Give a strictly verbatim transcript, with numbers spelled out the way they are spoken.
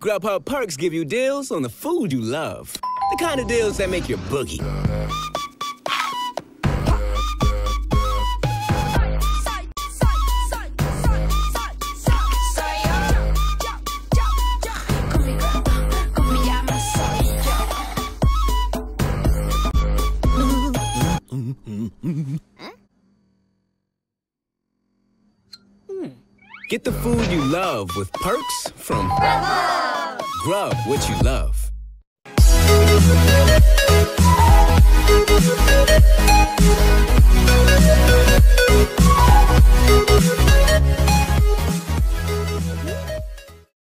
Grubhub perks give you deals on the food you love. The kind of deals that make your boogie. Get the food you love with perks from Grubhub. Grub what you love.